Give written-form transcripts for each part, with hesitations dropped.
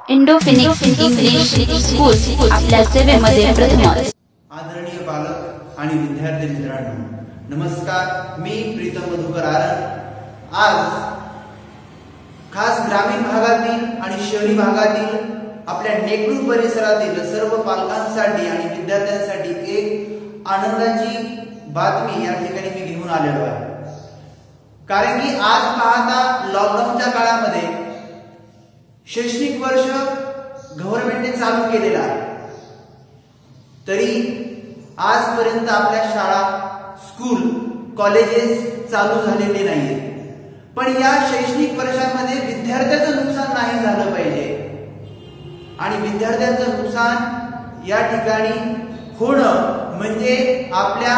इंडोफिनिक्स English school आपल्या सेवेमध्ये प्रथमच. आदरणीय पालक आणि विद्यार्थी मित्रांनो, नमस्कार. मी प्रीतम मधुकर आरण आज खास ग्रामीण भागातील आणि शहरी भागातील आपल्या नेकळू परिसरातील सर्व पालकांसाठी आणि विद्यार्थ्यांसाठी एक आनंदाची बातमी या ठिकाणी मी घेऊन आलेलो आहे. कारण की आज पाहता लॉकडाऊनच्या काळामध्ये शैक्षणिक वर्ष गव्हर्नमेंटने चालू केलेला आहे, तरी आजपर्यंत आपल्या शाळा, स्कूल, कॉलेजेस चालू झालेले नाहीये. पण या शैक्षणिक वर्षामध्ये विद्यार्थ्याचं नुकसान नाही झालं पाहिजे आणि विद्यार्थ्यांचं नुकसान या ठिकाणी होणं म्हणजे आपल्या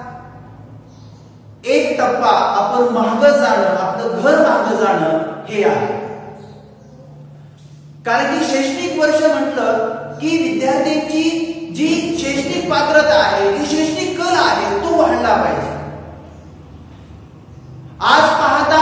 एक टप्पा आपण मागं जाणं, आपलं घर मागं जाणं हे आहे. कारण की शैक्षणिक वर्ष म्हटलं की विद्यार्थ्यांची जी शैक्षणिक पात्रता आहे, जी शैक्षणिक कल आहे तो वाढला पाहिजे. आज पाहता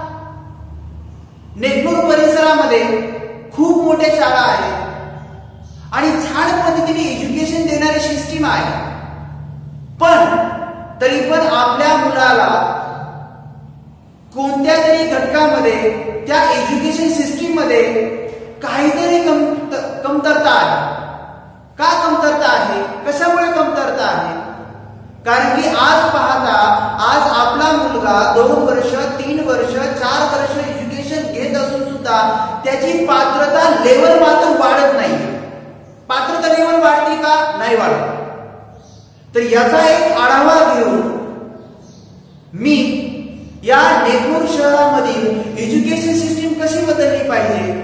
नेकनूर परिसरामध्ये खूप मोठ्या शाळा आहेत आणि छान पद्धतीने एज्युकेशन देणारी सिस्टीम आहे. पण तरी पण आपल्या मुलाला कोणत्या तरी घटकामध्ये त्या एज्युकेशन सिस्टीम मध्ये काहीतरी कमतरता आहे. का कमतरता आहे? कशामुळे कमतरता आहे? कारण की आज पाहता आज आपला मुलगा 2 वर्ष, 3 वर्ष, 4 वर्ष एज्युकेशन घेत असून सुद्धा त्याची पात्रता लेवल मात्र वाढत नाही. पात्रता लेवल वाढते का? नाही वाढत. तर याचा एक आढावा घेऊन मी या नेकनूर शहरामधील एज्युकेशन सिस्टीम कशी बदलली पाहिजे,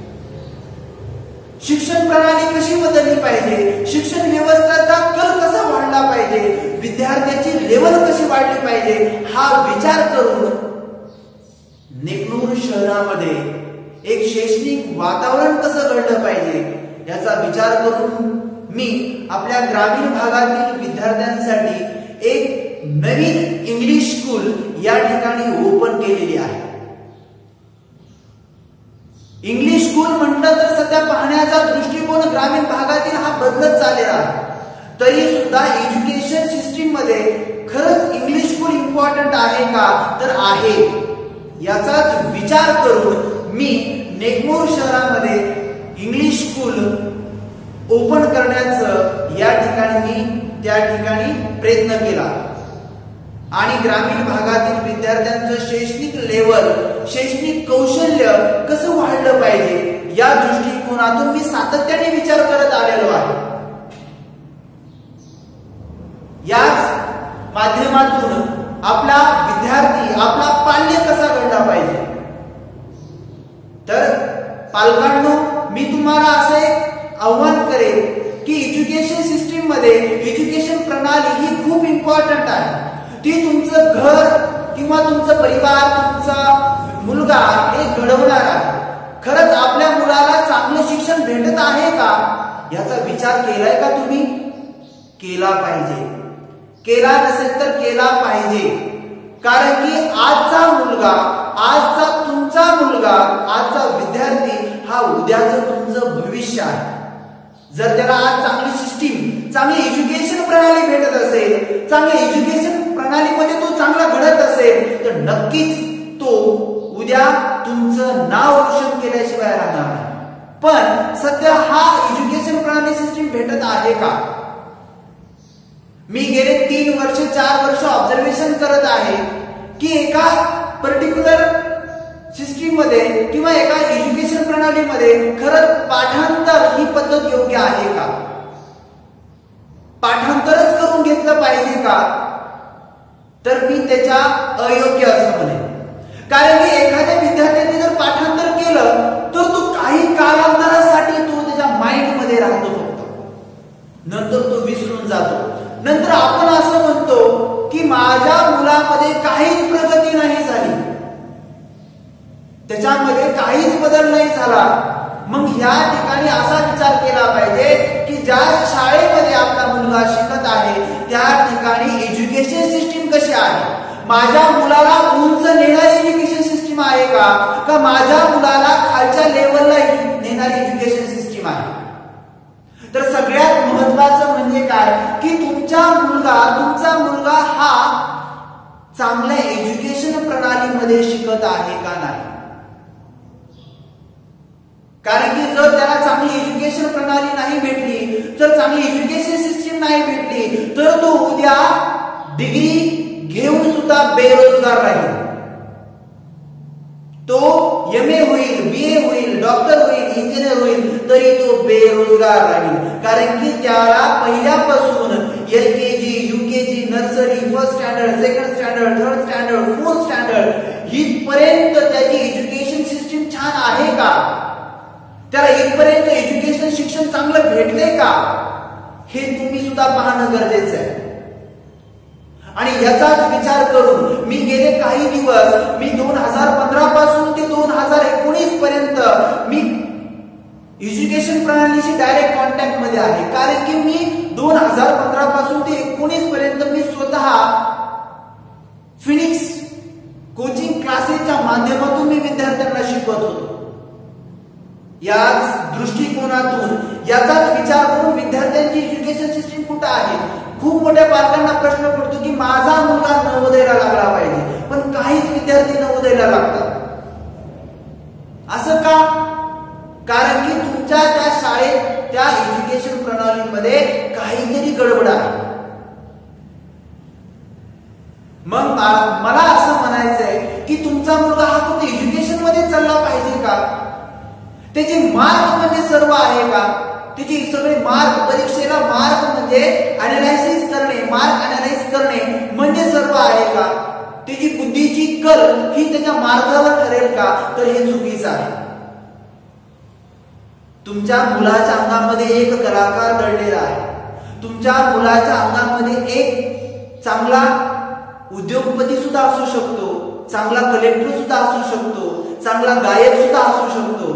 शिक्षण प्रणाली कशी बदलली पाहिजे, शिक्षण व्यवस्थेचा कल कसा वाढला पाहिजे, विद्यार्थ्यांची लेवल कशी वाढली पाहिजे हा विचार करून नेकनूर शहरामध्ये एक शैक्षणिक वातावरण कसं घडलं पाहिजे याचा विचार करून मी आपल्या ग्रामीण भागातील विद्यार्थ्यांसाठी एक नवीन इंग्लिश स्कूल या ठिकाणी ओपन केलेली आहे. इंग्लिश स्कूल म्हटलं तर सध्या पाहण्याचा दृष्टिकोन ग्रामीण भागातील हा बदलत चाललेला आहे. तरी सुद्धा एज्युकेशन सिस्टीम मध्ये खरंच इंग्लिश स्कूल इम्पॉर्टंट आहे का? तर आहे. याचाच विचार करून मी नेकनूर शहरामध्ये इंग्लिश स्कूल ओपन करण्याचं या ठिकाणी त्या ठिकाणी प्रयत्न केला आणि ग्रामीण भागातील विद्यार्थ्यांचं शैक्षणिक लेवल, शैक्षणिक कौशल्य कसं वाढलं पाहिजे या दृष्टिकोनातून मी सातत्याने विचार करत आलेलो आहे. याच माध्यमातून आपला विद्यार्थी, आपला पाल्य कसा घडला पाहिजे. तर पालकांनो, मी तुम्हाला असं एक आव्हान करेन की एज्युकेशन सिस्टीम मध्ये एज्युकेशन प्रणाली ही खूप इम्पॉर्टंट आहे. ती तुमचं घर किंवा तुमचं परिवार, तुमचा मुलगा हे घडवणार आहे. खरंच आपल्या मुलाला चांगलं शिक्षण भेटत आहे का याचा विचार केलाय का तुम्ही? केला पाहिजे. केला नसेल तर केला पाहिजे. कारण की आजचा मुलगा, आजचा तुमचा मुलगा, आजचा विद्यार्थी हा उद्याचं तुमचं भविष्य आहे. जर त्याला आज चांगली सिस्टीम, चांगली एज्युकेशन प्रणाली भेटत असेल, चांगली एज्युकेशन प्रणालीमध्ये तो चांगला घडत असेल तर नक्कीच तो उद्या तुमचं नाव रोशन केल्याशिवाय राहणार नाही. पण सध्या हा एज्युकेशन प्रणाली सिस्टीम भेटत आहे का? मी गेले 3 वर्ष, 4 वर्ष ऑब्झर्वेशन करत आहे की एका पर्टिक्युलर सिस्टीम मध्ये किंवा एका एज्युकेशन प्रणालीमध्ये खरंच पाठांतर ही पद्धत योग्य आहे का? पाठांतरच करून घेतलं पाहिजे का? तर मी त्याच्या अयोग्य असं म्हणेन. कारण की एखाद्या विद्यार्थ्याने जर पाठांतर केलं तर तो काही कालांतरासाठी तो त्याच्या माइंड मध्ये राहतो, फक्त नंतर तो विसरून जातो. नंतर आपण असं म्हणतो की माझ्या मुलामध्ये काहीच प्रगती नाही झाली, त्याच्यामध्ये काहीच बदल नाही झाला. मग ह्या ठिकाणी असा विचार केला पाहिजे की ज्या शाळेमध्ये आपला मुलगा शिकत आहे त्या ठिकाणी एज्युकेशन सिस्टीम कशी आहे, माझ्या मुलाला उंच नेणारी एज्युकेशन सिस्टीम आहे का माझ्या मुलाला खालच्या लेवलला घेणारी एज्युकेशन सिस्टीम आहे. तर सगळ्यात महत्वाचं म्हणजे काय की तुमचा मुलगा हा चांगल्या एज्युकेशन प्रणालीमध्ये शिकत आहे का नाही. कारण की जर त्याला चांगली एज्युकेशन प्रणाली नाही भेटली, जर चांगली एज्युकेशन सिस्टीम नाही भेटली, तर तो उद्या डिग्री घेऊन सुद्धा बेरोजगार राहील. तो MA होईल, BA होईल, डॉक्टर होईल, इंजिनियर होईल, तरी तो बेरोजगार राहील. कारण की त्याला पहिल्यापासून LKG, UKG, nursery, first standard, second standard, third standard, fourth standard इथपर्यंत त्याची एज्युकेशन सिस्टीम छान आहे का, त्याला इथपर्यंत एज्युकेशन शिक्षण चांगलं भेटले का, हे तुम्ही सुद्धा पाहणं गरजेचं आहे. आणि याचाच विचार करून मी गेले काही दिवस 2015 पासून ते 2019 पर्यंत मी एज्युकेशन प्रणालीशी डायरेक्ट कॉन्टॅक्ट मध्ये आहे. कारण की मी 2015 पासून ते 19 पर्यंत मी स्वतः फिनिक्स कोचिंग क्लासेसच्या माध्यमातून मी विद्यार्थ्यांना शिकवत होतो. याच दृष्टिकोनातून याचाच विचार करून विद्यार्थ्यांची एज्युकेशन सिस्टीम कुठे आहे. खूप मोठ्या पालकांना प्रश्न पडतो की माझा मुलगा नवोदयला लागला पाहिजे, पण काहीच विद्यार्थी नवोदयला लागतात. असं का? कारण की तुमच्या त्या शाळेत त्या एज्युकेशन प्रणालीमध्ये काहीतरी गडबड आहे. मग मला असं म्हणायचंय की तुमचा मुलगा हा फक्त एज्युकेशन मध्ये चालला पाहिजे का, त्याचे मार्क म्हणजे सर्व आहे का, त्याची सगळे मार्क परीक्षेला मार्क म्हणजे अनालायसिस करणे, मार्क अनालाइज करणे म्हणजे सर्व आहे का, त्याची बुद्धीची कल ही त्याच्या मार्गावर ठरेल का, तर हे चुकीचं आहे. तुमच्या मुलाच्या अंगामध्ये एक कलाकार दडलेला आहे. तुमच्या मुलाच्या अंगामध्ये एक चांगला उद्योगपती सुद्धा असू शकतो, चांगला कलेक्टर सुद्धा असू शकतो, चांगला गायक सुद्धा असू शकतो.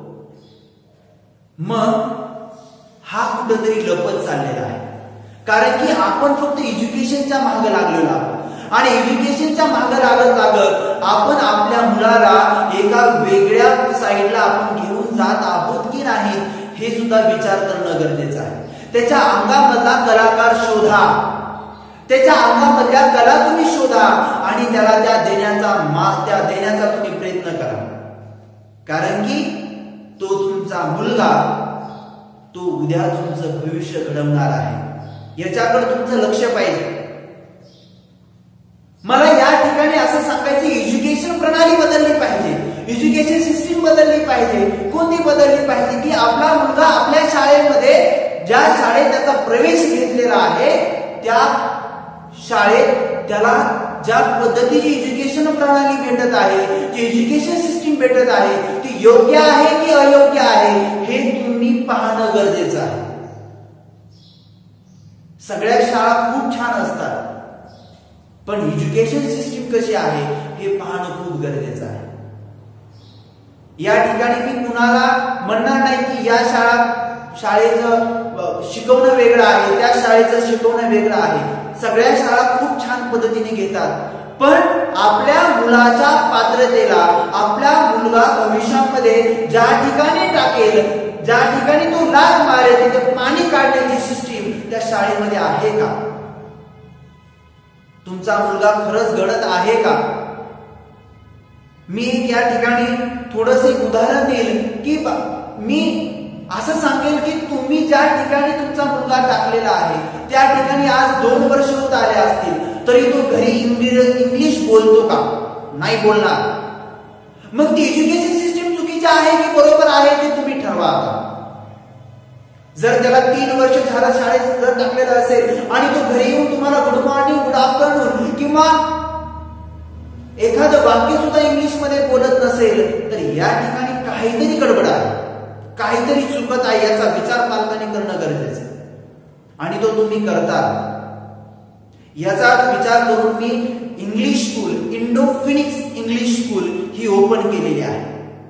मग हा कुठेतरी लपत चाललेला आहे. कारण की आपण फक्त एज्युकेशनच्या मागे लागलेलो आहोत आणि एज्युकेशनच्या मागे लागत आपण आपल्या मुलाला एका वेगळ्या साईडला आपण घेऊन जात आहोत की नाही हे सुद्धा विचार करणं गरजेचं आहे. त्याच्या अंगामधला कलाकार शोधा, त्याच्या अंगामधल्या कला तुम्ही शोधा आणि त्याला त्या देण्याचा तुम्ही प्रयत्न करा. कारण की तो तुमचा मुलगा तो उद्या तुमचं भविष्य घडवणार आहे. याच्याकडे तुमचं लक्ष पाहिजे. मला या ठिकाणी असं सांगायचं एज्युकेशन प्रणाली बदलली पाहिजे, एज्युकेशन सिस्टीम बदलली पाहिजे. कोणती बदलली पाहिजे की आपला मुलगा आपल्या शाळेमध्ये ज्या शाळेत त्याचा प्रवेश घेतलेला आहे त्या शाळेत त्याला ज्या पद्धतीची एज्युकेशन प्रणाली भेटत आहे, जी एज्युकेशन सिस्टीम भेटत आहे, ती योग्य आहे की अयोग्य आहे हे तुम्ही पाहणं गरजेचं आहे. सगळ्या शाळा खूप छान असतात, पण एज्युकेशन सिस्टीम कशी आहे हे पाहणं खूप गरजेचं आहे. या ठिकाणी मी कुणाला म्हणणार नाही की या शाळेचं शिकवणं वेगळं आहे, त्या शाळेचं शिकवणं वेगळं आहे. सगळ्या शाळा खूप छान पद्धतीने घेतात, पण आपल्या मुलाच्या पात्रतेला आपल्या मुलगा भविष्यामध्ये ज्या ठिकाणी टाकेल, ज्या ठिकाणी तो लाथ मारेल तिथे पाणी काढण्याची सिस्टीम त्या शाळेमध्ये आहे का, तुमचा मुलगा खरंच घडत आहे का. मी या ठिकाणी थोडंसं एक उदाहरण देईल की मी असं सांगेल की तुम्ही ज्या ठिकाणी तुमचा मुलगा टाकलेला आहे त्या ठिकाणी आज 2 वर्ष होत आले असतील तरी तो घरी इंग्लिश बोलतो का, नाही बोलणार. मग ती एज्युकेशन सिस्टीम चुकीची आहे की बरोबर आहे ते तुम्ही ठरवा. जर त्याला 3 वर्ष झालं शाळेत जर टाकलेलं असेल आणि तो घरी येऊन तुम्हाला गुड मॉर्निंग, गुड आफ्टरनून किंवा एखादं वाक्य सुद्धा इंग्लिश मध्ये बोलत नसेल तर या ठिकाणी काहीतरी गडबड आहे, काहीतरी चुकत आहे. याचा विचार पालकांनी करणं गरजेचं आहे आणि तो तुम्ही करता. याचा विचार करून मी English school, Indo Phoenix English school ही ओपन केलेली आहे.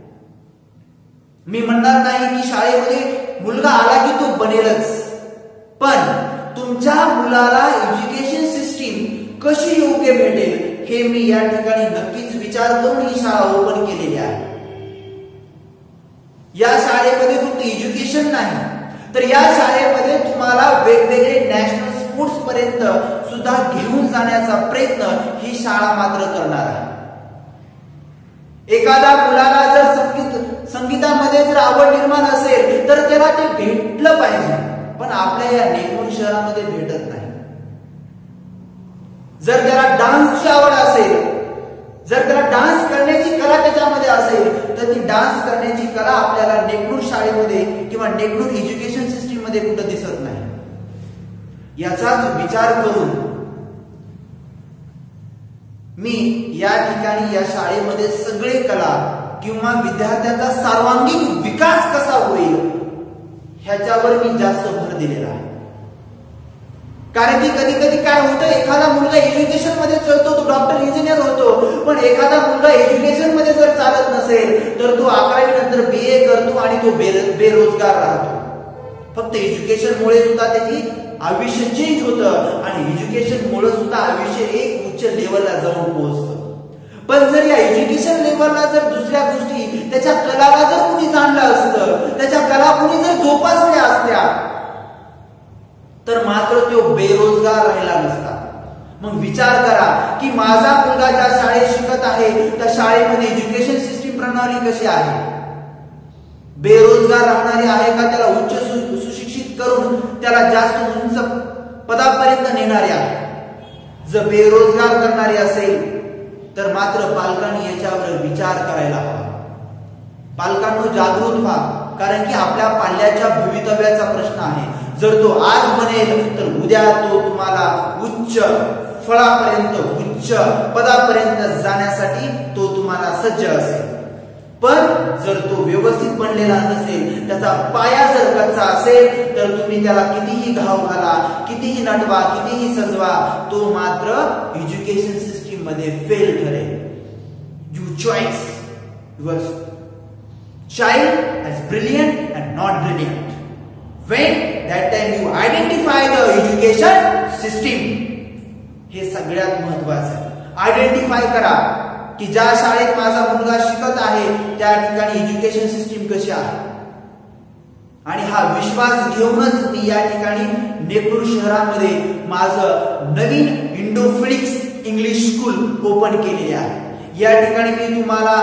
मी म्हणणार नाही की शाळेमध्ये मुलगा आला की तो बनेलच, पण तुमच्या मुलाला एज्युकेशन सिस्टीम कशी योग्य भेटेल हे मी या ठिकाणी नक्कीच विचार करून ही शाळा ओपन केलेली आहे. या शाळेमध्ये फक्त एज्युकेशन नाही, तर या शाळेमध्ये तुम्हाला वेगवेगळे नॅशनल स्पोर्ट्स पर्यंत सुद्धा घेऊन जाण्याचा प्रयत्न ही शाळा मात्र करणार आहे. एखाद्या मुलाला जर संगीतामध्ये जर आवड निर्माण असेल तर त्याला ते भेटलं पाहिजे, पण आपल्या या नेकून शहरामध्ये भेटत नाही. जर त्याला डान्सची आवड असेल, जर त्याला डान्स करण्याची कला त्याच्यामध्ये असेल, तर ती डान्स करण्याची कला आपल्याला नेकून शाळेमध्ये किंवा नेकून एज्युकेशन सिस्टीम मध्ये कुठं दिसत नाही. याचाच विचार करून मी या ठिकाणी या शाळेमध्ये सगळे कला किंवा विद्यार्थ्यांचा सर्वांगीण विकास कसा होईल ह्याच्यावर मी जास्त भर दिलेला आहे. कारण की कधी कधी काय होतं, एखादा मुलगा एज्युकेशन मध्ये चलतो, तो डॉक्टर इंजिनियर होतो, पण एखादा मुलगा एज्युकेशन मध्ये जर चालत नसेल तर तो 11वी नंतर BA करतो आणि तो बेरोजगार राहतो. फक्त एज्युकेशन मुळे सुद्धा त्याची आयुष्य चेंज होतं आणि एज्युकेशन मुळे सुद्धा आयुष्य एक उच्च लेवलला जाऊन पोहोचतं. पण जर या एज्युकेशन लेवलला जर दुसऱ्या गोष्टी, त्याच्या कलाला जर कुणी जाणलं असतं, त्याच्या कला कुणी जर जोपासल्या असत्या, तर मात्र तो बेरोजगार राहिला नसता. मग विचार करा की माझा मुलगा ज्या शाळेत शिकत आहे त्या शाळेमध्ये एज्युकेशन सिस्टीम प्रणाली कशी आहे. बेरोजगार राहणारी आहे का त्याला उच्च सुशिक्षित करून त्याला जास्त उंच पदापर्यंत नेणारी आहे. जर बेरोजगार करणारी असेल तर मात्र पालकांनी याच्यावर विचार करायला हवा. पालकांनो जागृत व्हा, कारण की आपल्या पाल्याच्या भवितव्याचा प्रश्न आहे. जर तो आज बनेल तर उद्या तो तुम्हाला उच्च फळापर्यंत, उच्च पदापर्यंत जाण्यासाठी तो तुम्हाला सज्ज असेल. पण जर तो व्यवस्थित बनलेला नसेल, त्याचा पाया जर कच्चा असेल, तर तुम्ही त्याला कितीही घाव घाला, कितीही नटवा, कितीही सजवा, तो मात्र एज्युकेशन सिस्टीम मध्ये फेल ठरेल. You choice your child as brilliant and not brilliant. When that time you identify the education system, हे सगळ्यात महत्वाचं आहे. आयडेंटिफाय करा की ज्या शाळेत माझा मुलगा शिकत आहे त्या ठिकाणी एज्युकेशन सिस्टीम कशी आहे, आणि हा विश्वास घेऊनच मी या ठिकाणी नेकूर शहरामध्ये माझं नवीन इंडोफिनिक्स इंग्लिश स्कूल ओपन केलेले आहे. या ठिकाणी मी तुम्हाला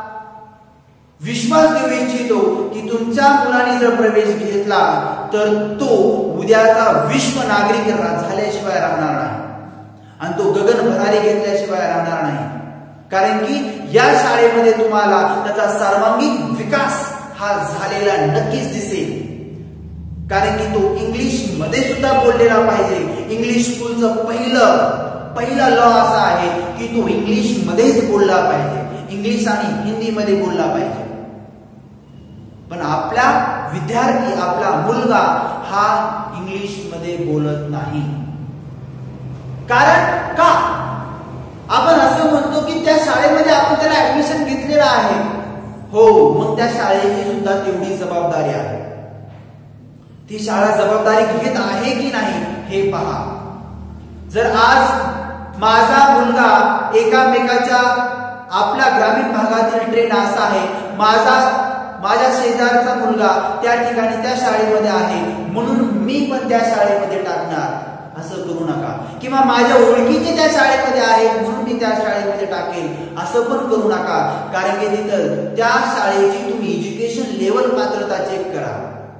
विश्वास देऊ इच्छितो की तुमच्या मुलाने जर प्रवेश घेतला तर तो उद्याचा विश्व नागरिक झाल्याशिवाय राहणार नाही आणि तो गगन भरारी घेतल्याशिवाय राहणार नाही. कारण की या शाळेमध्ये तुम्हाला त्याचा सर्वांगीण विकास हा झालेला नक्कीच दिसेल. कारण की तो इंग्लिश मध्ये सुद्धा बोललेला पाहिजे. इंग्लिश स्कूलचं पहिला लॉ असा आहे की तो इंग्लिश मध्येच बोलला पाहिजे, इंग्लिश आणि हिंदी मध्ये बोलला पाहिजे. पण आपला विद्यार्थी, आपला मुलगा हा इंग्लिश मध्ये बोलत नाही. कारण का आपण असं म्हणतो की त्या शाळेमध्ये आपण त्याला ऍडमिशन घेतलेलं आहे. हो, मग त्या शाळेची सुद्धा तेवढी जबाबदारी आहे. ती शाळा जबाबदारी घेत आहे की नाही हे पहा. जर आज माझा मुलगा एकामेकाच्या, आपल्या ग्रामीण भागातील ट्रेंड असा आहे, माझ्या शेजारचा मुलगा त्या ठिकाणी त्या शाळेमध्ये आहे म्हणून मी पण त्या शाळेमध्ये टाकणार, असं करू नका. किंवा माझ्या ओळखीचे त्या शाळेमध्ये आहे म्हणून मी त्या शाळेमध्ये टाकेल, असं पण करू नका. कारण की तिथं त्या शाळेची तुम्ही एज्युकेशन लेवल पात्रता चेक करा.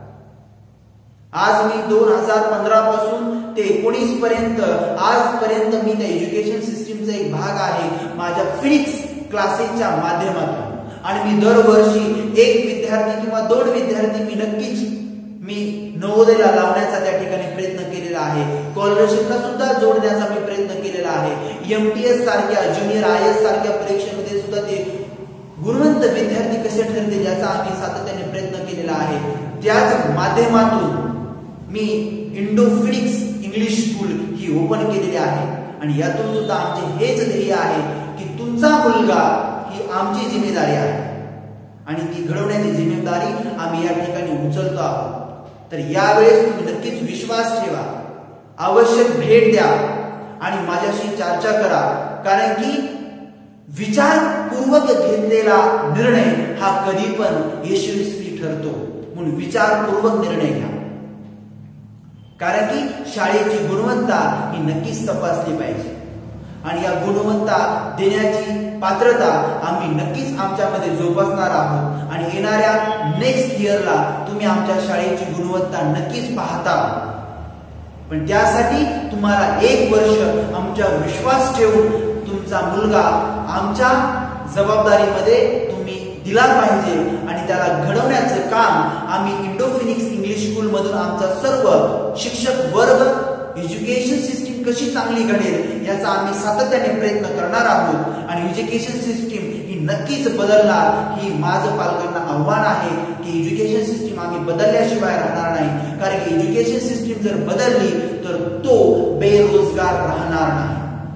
आज मी 2015 पासून ते 19 पर्यंत आजपर्यंत मी त्या एज्युकेशन सिस्टीमचा एक भाग आहे माझ्या फिनिक्स क्लासेसच्या माध्यमातून. आणि मी दरवर्षी एक विद्यार्थी किंवा 2 विद्यार्थी मी नवोदयला लावण्याचा त्या ठिकाणी प्रयत्न केलेला आहे. स्कॉलरशिपला सुद्धा जोडण्याचा मी प्रयत्न केलेला आहे. MTS सारख्या, ज्युनियर IAS सारख्या परीक्षेमध्ये सुद्धा ते गुणवंत विद्यार्थी कसे ठरतील याचा आम्ही सातत्याने प्रयत्न केलेला आहे. त्याच माध्यमातून मी इंडोफिनिक्स इंग्लिश स्कूल ही ओपन केलेली आहे. आणि यातून सुद्धा आमचे हेच ध्येय आहे की तुमचा मुलगा ही आमची जिम्मेदारी आहे आणि ती घडवण्याची जिम्मेदारी आम्ही या ठिकाणी उचलतो आहोत. तर यावेळेस तुम्ही नक्कीच विश्वास ठेवा, आवश्यक भेट द्या आणि माझ्याशी चर्चा करा. कारण की विचारपूर्वक घेतलेला निर्णय हा कधी पण यशस्वी ठरतो, म्हणून विचारपूर्वक निर्णय घ्या. कारण की शाळेची गुणवत्ता ही नक्कीच तपासली पाहिजे आणि या गुणवत्ता देण्याची पात्रता आम्ही नक्कीच आमच्यामध्ये जोपासणार आहोत आणि येणाऱ्या नेक्स्ट इयरला तुम्ही आमच्या शाळेची गुणवत्ता नक्कीच पाहता. पण त्यासाठी तुम्हाला 1 वर्ष आमच्यावर विश्वास ठेवून तुमचा मुलगा आमच्या जबाबदारीमध्ये तुम्ही दिला पाहिजे आणि त्याला घडवण्याचं काम आम्ही इंडोफिनिक्स इंग्लिश स्कूल मधून आमचा सर्व शिक्षक वर्ग एज्युकेशन सिस्टीम कशी चांगली घडेल याचा आम्ही सातत्याने प्रयत्न करणार आहोत आणि एज्युकेशन सिस्टीम ही नक्कीच बदलणार. ही माझं पालकांना आव्हान आहे की एज्युकेशन सिस्टीम आम्ही बदलल्याशिवाय राहणार नाही, कारण की एज्युकेशन सिस्टीम जर बदलली तर तो बेरोजगार राहणार नाही.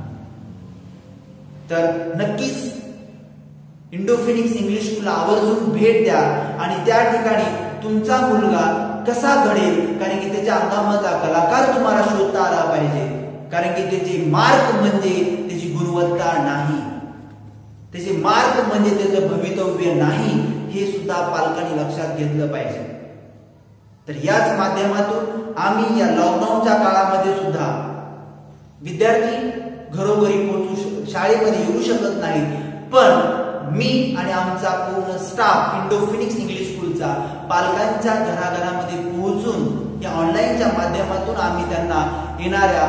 तर नक्कीच इंडोफिनिक्स इंग्लिश स्कूलला आवर्जून भेट द्या आणि त्या ठिकाणी तुमचा मुलगा कसा घडेल, कारण की त्याच्या अंगामधला कलाकार तुम्हाला शोधता आला पाहिजे, कारण की त्याचे मार्क म्हणजे त्याची गुणवत्ता नाही, त्याचे मार्क म्हणजे त्याचं भवितव्य नाही, हे सुद्धा पालकांनी लक्षात घेतलं पाहिजे. तर याच माध्यमातून आम्ही या लॉकडाऊनच्या काळामध्ये सुद्धा विद्यार्थी घरोघरी पोहोचू शाळेमध्ये येऊ शकत नाही, पण मी आणि आमचा पूर्ण स्टाफ इंडोफिनिक्स इंग्लिश स्कूलचा पालकांच्या घराघरामध्ये पोहोचून या ऑनलाईनच्या माध्यमातून आम्ही त्यांना येणाऱ्या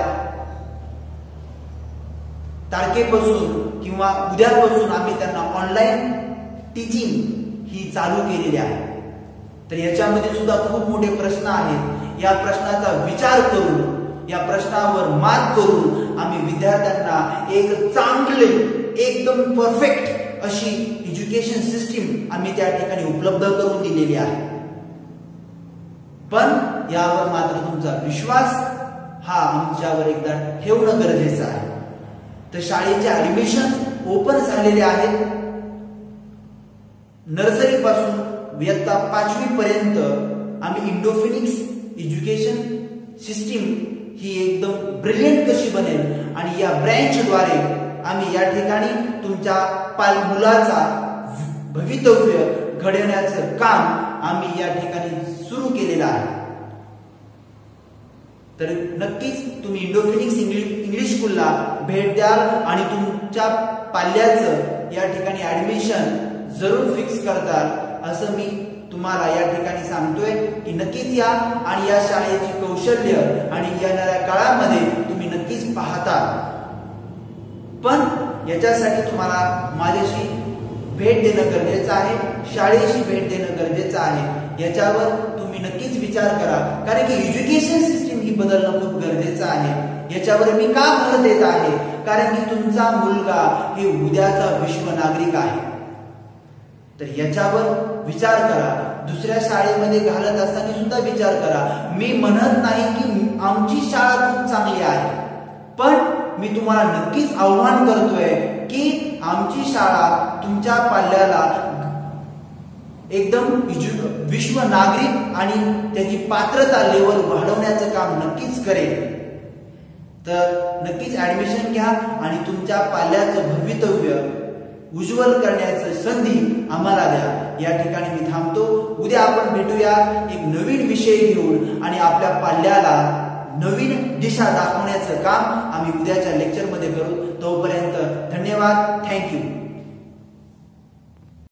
तारखेपासून किंवा उद्यापासून आम्ही त्यांना ऑनलाईन टीचिंग ही चालू केलेली आहे. तर याच्यामध्ये सुद्धा खूप मोठे प्रश्न आहेत. या प्रश्नाचा विचार करून, या प्रश्नावर मात करून आम्ही विद्यार्थ्यांना एक चांगले एकदम परफेक्ट अशी एज्युकेशन सिस्टीम आम्ही त्या ठिकाणी उपलब्ध करून दिलेली आहे. पण यावर मात्र तुमचा विश्वास हा आमच्यावर एकदा ठेवणं गरजेचं आहे. तर शाळेचे ऍडमिशन ओपन झालेले आहेत. नर्सरी पासून इयत्ता 5वी पर्यंत आम्ही इंडोफिनिक्स एज्युकेशन सिस्टीम ही एकदम ब्रिलियंट कशी बनेल आणि या ब्रँचद्वारे आम्ही या ठिकाणी तुमच्या मुलाचा भवितव्य घडवण्याचं काम आम्ही या ठिकाणी सुरू केलेलं आहे. तर नक्कीच तुम्ही इंडोफिनिक्स इंग्लिश स्कूलला भेट द्याल आणि तुमच्या पाल्याचं या ठिकाणी ऍडमिशन जरूर फिक्स करताल असं मी तुम्हाला या ठिकाणी सांगतोय की नक्कीच या आणि या शाळेची कौशल्य आणि येणाऱ्या काळामध्ये तुम्ही नक्कीच पाहता. पण याच्यासाठी तुम्हाला माझ्याशी भेट देणं गरजेचं आहे, शाळेशी भेट देणं गरजेचं आहे. याच्यावर तुम्ही नक्कीच विचार करा, कारण की एज्युकेशन सिस्टीम ही बदलणं खूप गरजेचं आहे. याच्यावर मी का भर देत आहे, कारण की तुमचा मुलगा हे उद्याचा विश्व नागरिक आहे. तर याच्यावर विचार करा. दुसऱ्या शाळेमध्ये घालत असताना सुद्धा विचार करा. मी म्हणत नाही की आमची शाळा खूप चांगली आहे, पण मी तुम्हाला नक्कीच आव्हान करतोय की आमची शाळा तुमच्या पाल्याला एकदम विश्व नागरिक आणि त्याची पात्रता लेवल वाढवण्याचं काम नक्कीच करेल. तर नक्कीच ऍडमिशन घ्या आणि तुमच्या पाल्याचं भवितव्य उज्ज्वल करण्याची संधी आम्हाला द्या. या ठिकाणी मी थांबतो. उद्या आपण भेटूया एक नवीन विषय घेऊन आणि आपल्या पाल्याला नवीन दिशा दाखवण्याचं काम आम्ही उद्याच्या लेक्चरमध्ये करू. तोपर्यंत धन्यवाद. थँक्यू.